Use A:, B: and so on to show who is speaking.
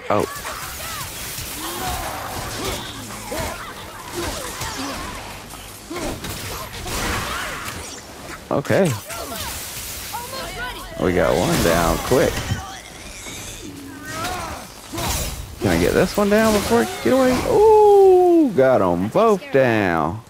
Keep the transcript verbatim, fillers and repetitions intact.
A: Oh, okay. We got one down quick. Can I get this one down before it get away? Ooh, got them both down.